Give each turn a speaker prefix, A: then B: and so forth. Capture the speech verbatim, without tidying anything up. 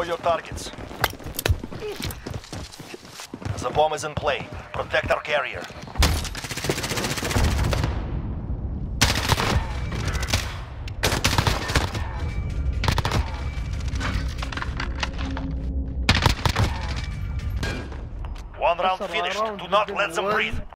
A: all your targets. The bomb is in play. Protect our carrier. One round
B: That's a
A: finished.
B: round
A: Do not
B: within
A: let them
B: one.
A: breathe.